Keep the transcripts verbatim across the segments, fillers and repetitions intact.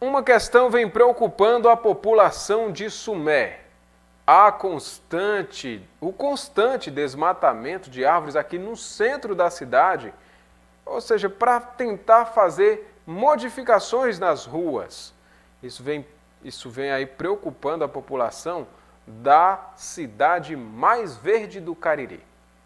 Uma questão vem preocupando a população de Sumé. A constante, o constante desmatamento de árvores aqui no centro da cidade, ou seja, para tentar fazer modificações nas ruas. Isso vem, isso vem aí preocupando a população da cidade mais verde do Cariri.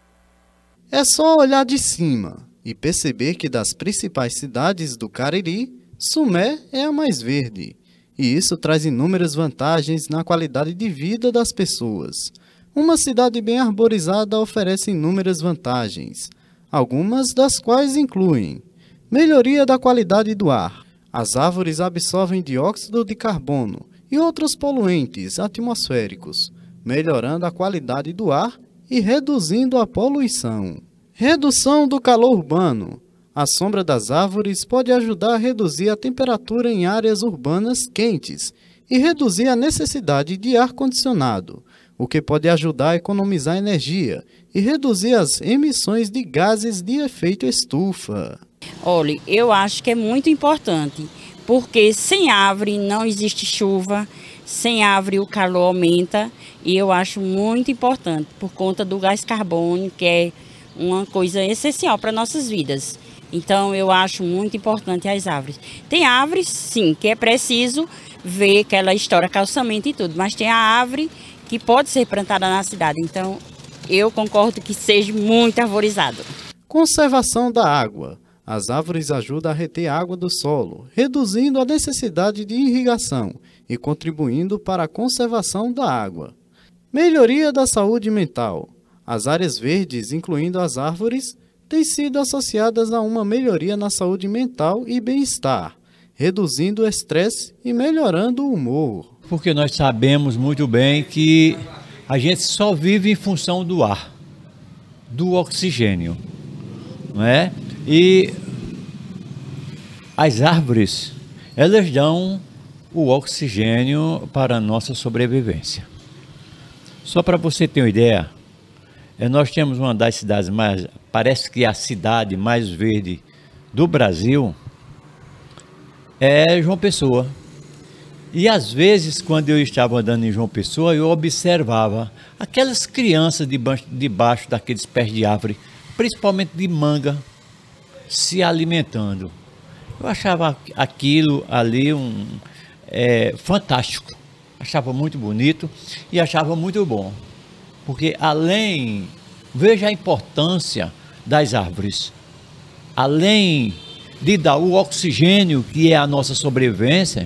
É só olhar de cima e perceber que das principais cidades do Cariri, Sumé é a mais verde. E isso traz inúmeras vantagens na qualidade de vida das pessoas. Uma cidade bem arborizada oferece inúmeras vantagens, algumas das quais incluem melhoria da qualidade do ar. As árvores absorvem dióxido de carbono e outros poluentes atmosféricos, melhorando a qualidade do ar e reduzindo a poluição. Redução do calor urbano. A sombra das árvores pode ajudar a reduzir a temperatura em áreas urbanas quentes e reduzir a necessidade de ar-condicionado, o que pode ajudar a economizar energia e reduzir as emissões de gases de efeito estufa. Olha, eu acho que é muito importante, porque sem árvore não existe chuva, sem árvore o calor aumenta, e eu acho muito importante por conta do gás carbônico, que é uma coisa essencial para nossas vidas. Então eu acho muito importante as árvores. Tem árvores, sim, que é preciso ver que ela estoura calçamento e tudo, mas tem a árvore que pode ser plantada na cidade. Então eu concordo que seja muito arborizado. Conservação da água. As árvores ajudam a reter água do solo, reduzindo a necessidade de irrigação e contribuindo para a conservação da água. Melhoria da saúde mental. As áreas verdes, incluindo as árvores, têm sido associadas a uma melhoria na saúde mental e bem-estar, reduzindo o estresse e melhorando o humor. Porque nós sabemos muito bem que a gente só vive em função do ar, do oxigênio, não é? E as árvores, elas dão o oxigênio para a nossa sobrevivência. Só para você ter uma ideia, nós temos uma das cidades mais, parece que a cidade mais verde do Brasil é João Pessoa. E às vezes, quando eu estava andando em João Pessoa, eu observava aquelas crianças debaixo, debaixo daqueles pés de árvore, principalmente de manga, se alimentando. Eu achava aquilo ali um, é, fantástico, achava muito bonito e achava muito bom. Porque além, veja a importância das árvores, além de dar o oxigênio que é a nossa sobrevivência,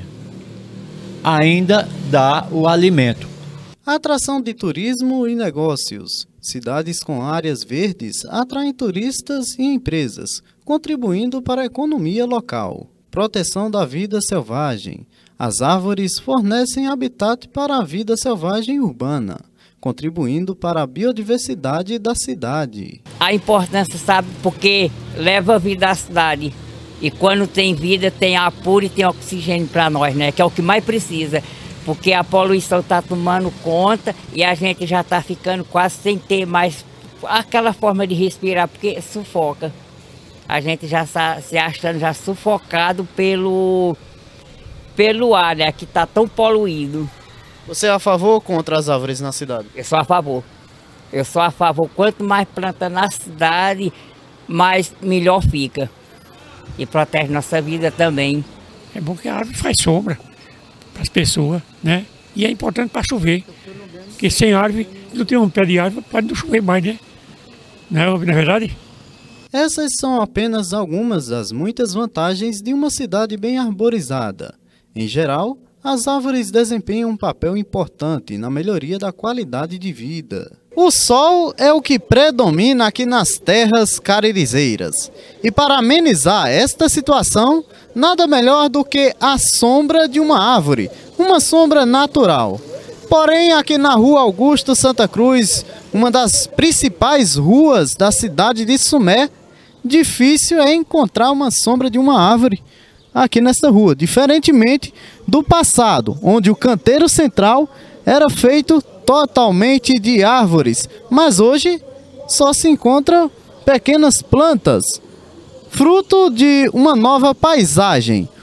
ainda dá o alimento. Atração de turismo e negócios. Cidades com áreas verdes atraem turistas e empresas, contribuindo para a economia local. Proteção da vida selvagem. As árvores fornecem habitat para a vida selvagem urbana, contribuindo para a biodiversidade da cidade. A importância, sabe, porque leva a vida à cidade. E quando tem vida, tem ar puro e tem oxigênio para nós, né? Que é o que mais precisa. Porque a poluição está tomando conta e a gente já está ficando quase sem ter mais aquela forma de respirar, porque sufoca. A gente já está se achando já sufocado pelo, pelo ar, né? Que está tão poluído. Você é a favor ou contra as árvores na cidade? Eu sou a favor. Eu sou a favor. Quanto mais planta na cidade, mais melhor fica. E protege nossa vida também. É bom que a árvore faz sombra para as pessoas, né? E é importante para chover. Porque sem árvore, não tem um pé de árvore, pode não chover mais, né? Não, não é verdade? Essas são apenas algumas das muitas vantagens de uma cidade bem arborizada. Em geral, as árvores desempenham um papel importante na melhoria da qualidade de vida. O sol é o que predomina aqui nas terras caririzeiras. E para amenizar esta situação, nada melhor do que a sombra de uma árvore, uma sombra natural. Porém, aqui na Rua Augusto Santa Cruz, uma das principais ruas da cidade de Sumé, difícil é encontrar uma sombra de uma árvore aqui nesta rua, diferentemente do passado, onde o canteiro central era feito totalmente de árvores, mas hoje só se encontram pequenas plantas, fruto de uma nova paisagem,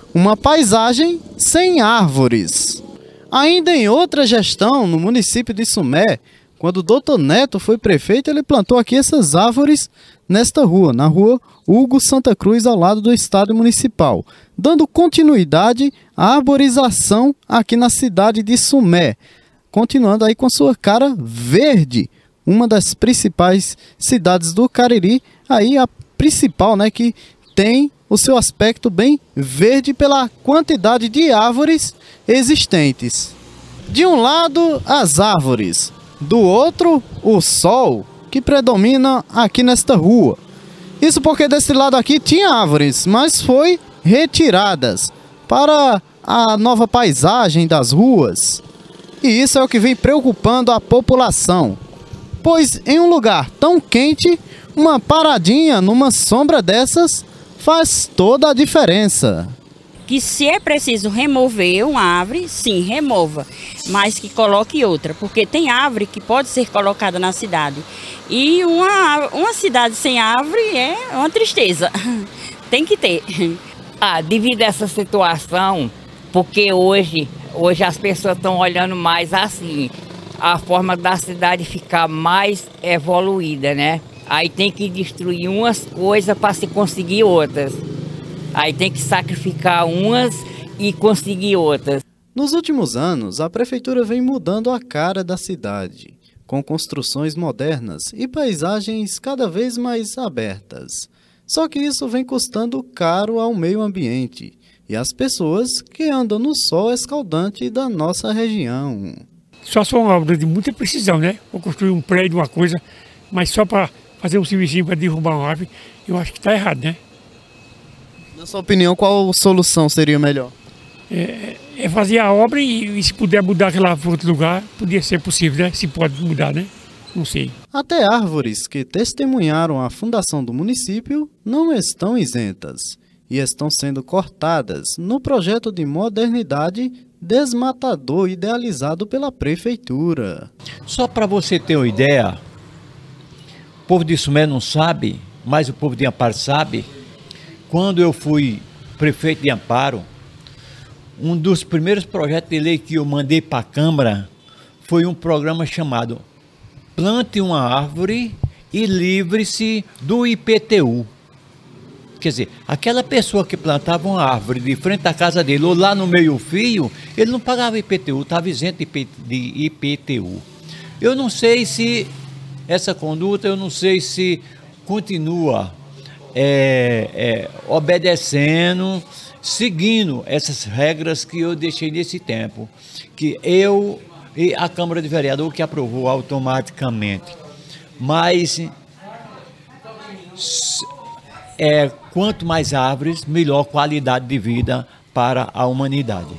uma paisagem sem árvores. Ainda em outra gestão, no município de Sumé, quando o doutor Neto foi prefeito, ele plantou aqui essas árvores nesta rua, na rua Hugo Santa Cruz, ao lado do estádio municipal, dando continuidade à arborização aqui na cidade de Sumé, continuando aí com sua cara verde, uma das principais cidades do Cariri, aí a principal, né, que tem o seu aspecto bem verde pela quantidade de árvores existentes. De um lado, as árvores, do outro, o sol, que predomina aqui nesta rua. Isso porque desse lado aqui tinha árvores, mas foi retiradas para a nova paisagem das ruas. E isso é o que vem preocupando a população, pois em um lugar tão quente, uma paradinha numa sombra dessas faz toda a diferença. Que se é preciso remover uma árvore, sim, remova, mas que coloque outra, porque tem árvore que pode ser colocada na cidade. E uma, uma cidade sem árvore é uma tristeza, tem que ter. Ah, devido a essa situação, porque hoje, hoje as pessoas estão olhando mais assim, a forma da cidade ficar mais evoluída, né? Aí tem que destruir umas coisas para se conseguir outras. Aí tem que sacrificar umas e conseguir outras. Nos últimos anos, a prefeitura vem mudando a cara da cidade, com construções modernas e paisagens cada vez mais abertas. Só que isso vem custando caro ao meio ambiente e às pessoas que andam no sol escaldante da nossa região. Só são uma obra de muita precisão, né? Vou construir um prédio, uma coisa, mas só para fazer um serviço para derrubar uma árvore, eu acho que está errado, né? Na sua opinião, qual solução seria melhor? É, é fazer a obra e, e se puder mudar aquela para outro lugar, podia ser possível, né? Se pode mudar, né? Não sei. Até árvores que testemunharam a fundação do município não estão isentas e estão sendo cortadas no projeto de modernidade desmatador idealizado pela prefeitura. Só para você ter uma ideia, o povo de Sumé não sabe, mas o povo de Amparo sabe. Quando eu fui prefeito de Amparo, um dos primeiros projetos de lei que eu mandei para a Câmara foi um programa chamado Plante uma Árvore e Livre-se do I P T U. Quer dizer, aquela pessoa que plantava uma árvore de frente à casa dele ou lá no meio-fio, ele não pagava I P T U, estava isento de I P T U. Eu não sei se essa conduta, eu não sei se continua É, é, obedecendo, seguindo essas regras que eu deixei nesse tempo, que eu e a Câmara de Vereadores que aprovou automaticamente. Mas é, quanto mais árvores, melhor qualidade de vida para a humanidade.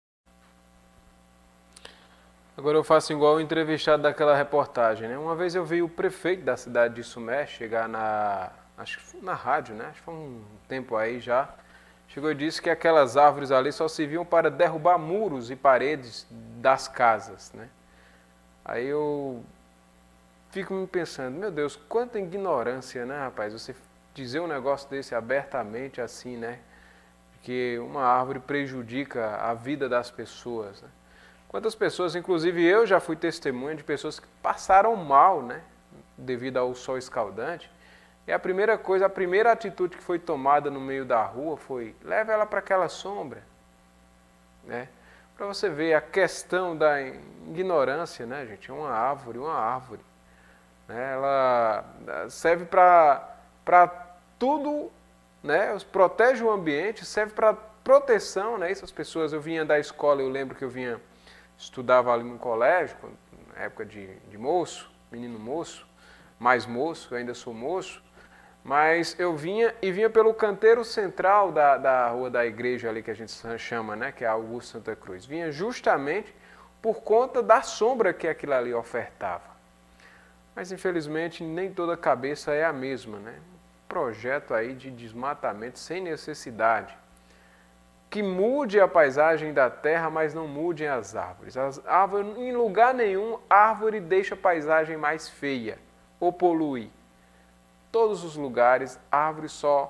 Agora eu faço igual o entrevistado daquela reportagem, né? Uma vez eu vi o prefeito da cidade de Sumé chegar na... acho que foi na rádio, né? Acho que foi um tempo aí já. Chegou e disse que aquelas árvores ali só serviam para derrubar muros e paredes das casas, né? Aí eu fico me pensando, meu Deus, quanta ignorância, né, rapaz? Você dizer um negócio desse abertamente assim, né? Que uma árvore prejudica a vida das pessoas, né? Quantas pessoas, inclusive eu já fui testemunha de pessoas que passaram mal, né? Devido ao sol escaldante. E a primeira coisa, a primeira atitude que foi tomada no meio da rua foi, leva ela para aquela sombra, né? Para você ver a questão da ignorância, né, gente? É uma árvore, uma árvore, né? Ela serve para para tudo, né? Protege o ambiente, serve para proteção, né? Essas pessoas, eu vinha da escola, eu lembro que eu vinha, estudava ali no colégio, na época de, de moço, menino moço, mais moço, eu ainda sou moço, mas eu vinha e vinha pelo canteiro central da, da rua da igreja ali que a gente chama, né, que é Augusto Santa Cruz. Vinha justamente por conta da sombra que aquilo ali ofertava. Mas infelizmente nem toda cabeça é a mesma, né? Projeto aí de desmatamento sem necessidade. Que mude a paisagem da terra, mas não mudem as árvores. As árvores, em lugar nenhum, árvore deixa a paisagem mais feia ou polui. Todos os lugares, árvore só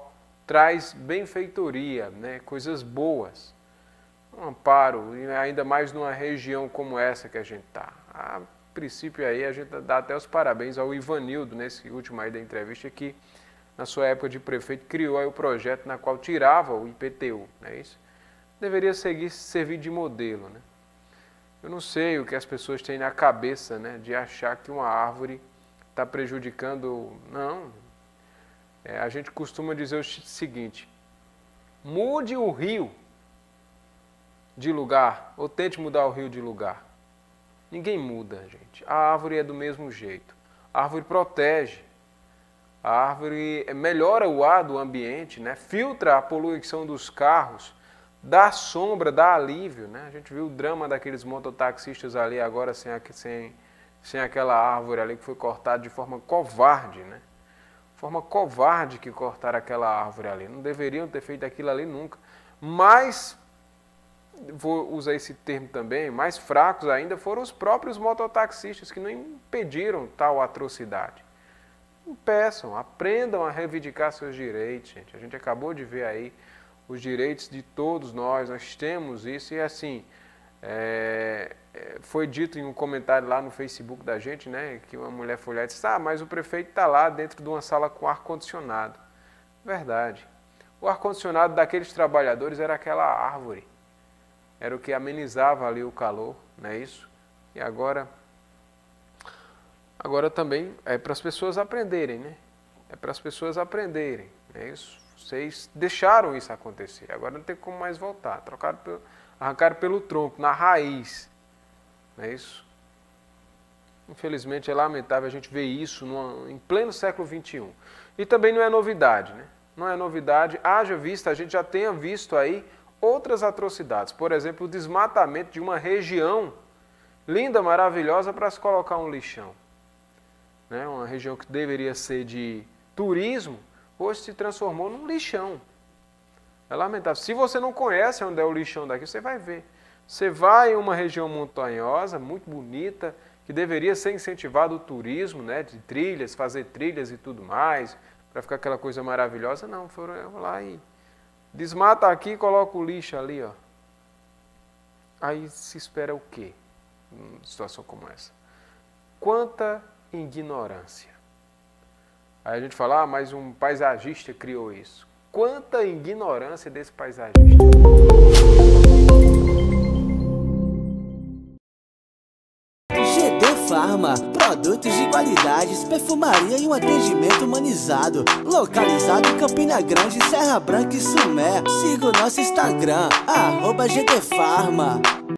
traz benfeitoria, né? Coisas boas. Um amparo, e ainda mais numa região como essa que a gente está. A princípio aí a gente dá até os parabéns ao Ivanildo, nesse último aí da entrevista, que na sua época de prefeito criou aí o projeto na qual tirava o I P T U, não é isso? Deveria seguir, servir de modelo, né? Eu não sei o que as pessoas têm na cabeça, né, de achar que uma árvore está prejudicando. Não. É, a gente costuma dizer o seguinte: mude o rio de lugar, ou tente mudar o rio de lugar. Ninguém muda, gente. A árvore é do mesmo jeito. A árvore protege. A árvore melhora o ar do ambiente, né? Filtra a poluição dos carros, dá sombra, dá alívio, né? A gente viu o drama daqueles mototaxistas ali agora sem, sem, sem aquela árvore ali que foi cortada de forma covarde, né? Forma covarde que cortaram aquela árvore ali. Não deveriam ter feito aquilo ali nunca. Mas, vou usar esse termo também, mais fracos ainda foram os próprios mototaxistas que não impediram tal atrocidade. Peçam, aprendam a reivindicar seus direitos, gente. A gente acabou de ver aí os direitos de todos nós, nós temos isso. E assim, é, foi dito em um comentário lá no Facebook da gente, né, que uma mulher foi lá e disse: ah, mas o prefeito está lá dentro de uma sala com ar-condicionado. Verdade. O ar-condicionado daqueles trabalhadores era aquela árvore. Era o que amenizava ali o calor, não é isso? E agora... Agora também é para as pessoas aprenderem, né? É para as pessoas aprenderem, é isso? Vocês deixaram isso acontecer, agora não tem como mais voltar. Trocaram pelo, arrancaram pelo tronco, na raiz, não é isso? Infelizmente é lamentável a gente ver isso numa, em pleno século vinte e um. E também não é novidade, né? Não é novidade, haja vista, a gente já tenha visto aí outras atrocidades. Por exemplo, o desmatamento de uma região linda, maravilhosa, para se colocar um lixão. Né, uma região que deveria ser de turismo, hoje se transformou num lixão. É lamentável. Se você não conhece onde é o lixão daqui, você vai ver. Você vai em uma região montanhosa, muito bonita, que deveria ser incentivado o turismo, né, de trilhas, fazer trilhas e tudo mais, para ficar aquela coisa maravilhosa. Não, foram lá e desmata aqui e coloca o lixo ali, ó. Aí se espera o quê? Numa situação como essa? Quanta ignorância. Aí a gente fala: ah, mas um paisagista criou isso. Quanta ignorância desse paisagista. G D Farma, produtos de qualidades, perfumaria e um atendimento humanizado. Localizado em Campina Grande, Serra Branca e Sumé. Siga o nosso Instagram, arroba G D Farma.